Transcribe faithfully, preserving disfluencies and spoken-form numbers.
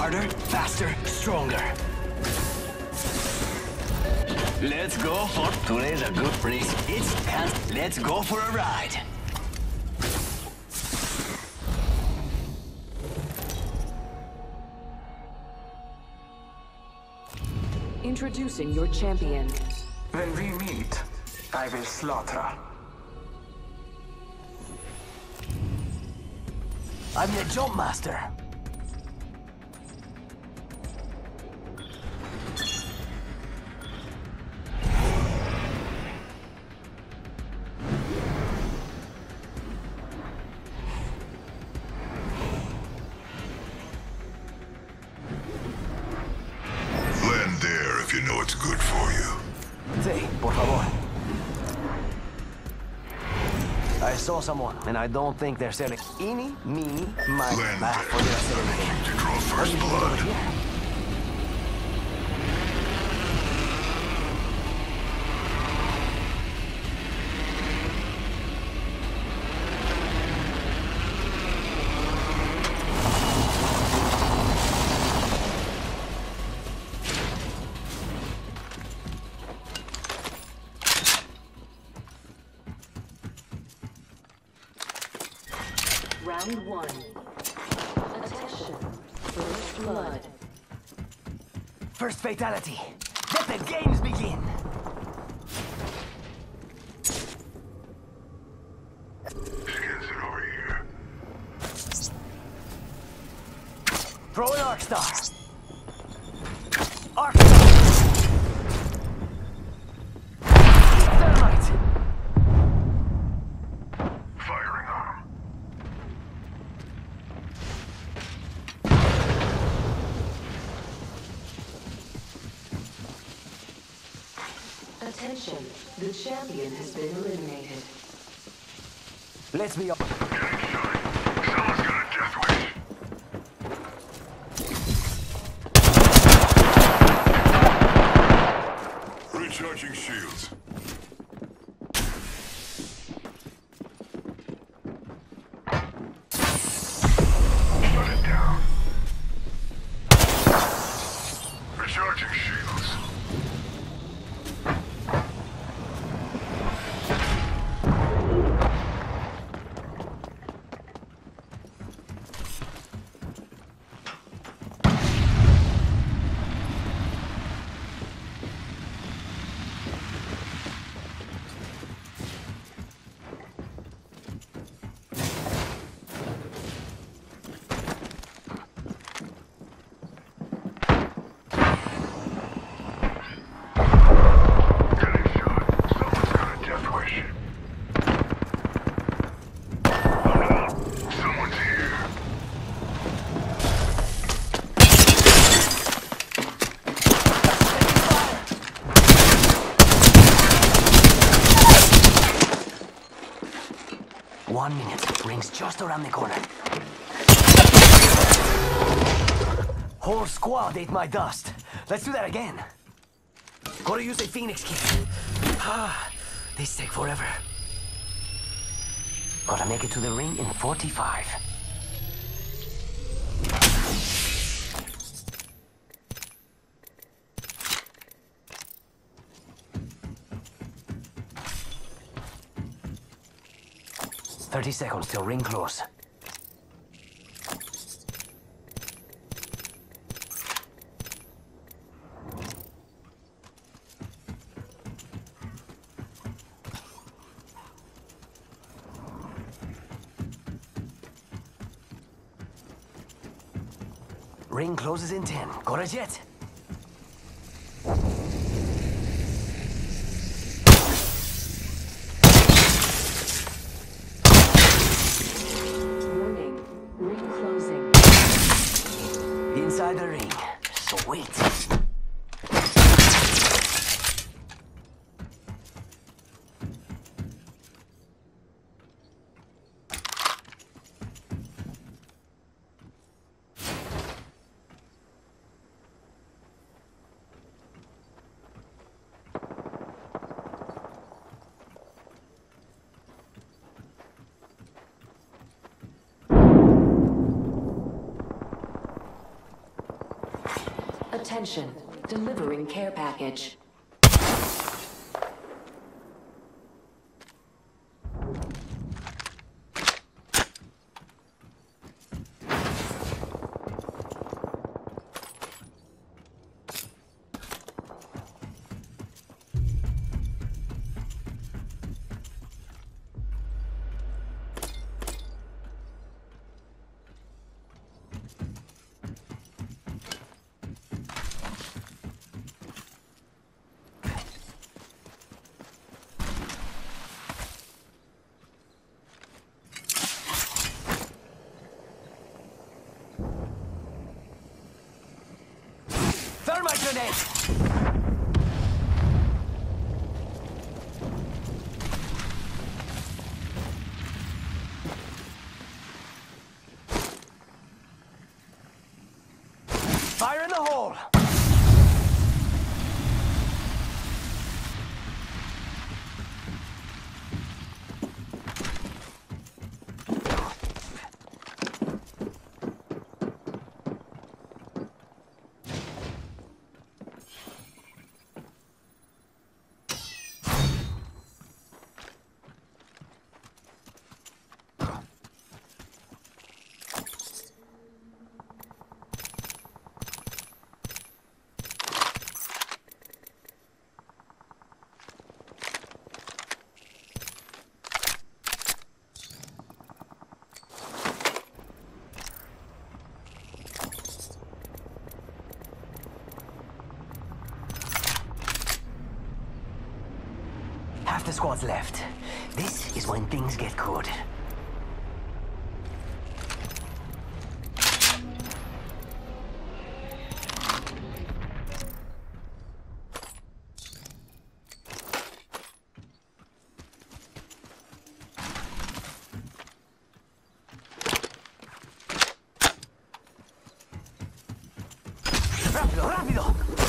Harder, faster, stronger. Let's go for today's a good race. It's can. Let's go for a ride. Introducing your champion. When we meet, I will slaughter. I'm the jump master. Land there if you know it's good for you. Sí, por favor. I saw someone, and I don't think they're selling any, meeny, miny, Land back for their selling. to draw first Over blood. here. Round one. Attention. First blood. First fatality. Let the games begin. Skins it over here. Throw an arc star. Arc star. Thermite. Firing on 'em. Attention. The champion has been eliminated. Let's be up. Getting shot. Someone's got a death wish. Recharging shields. Shut it down. Recharging shields. Getting shot. Someone's got a death wish. Oh no. Someone's here. One minute. Rings just around the corner. Whole squad ate my dust. Let's do that again. Gotta use a Phoenix kit. Ah, these take forever. Gotta make it to the ring in forty-five. Thirty seconds till ring close. Ring closes in ten. Got a jet. Warning. Ring closing. Inside the ring. Sweet. Attention, delivering care package. Thermite grenade! Fire in the hole! Half the squad's left. This is when things get good. Rápido, rápido!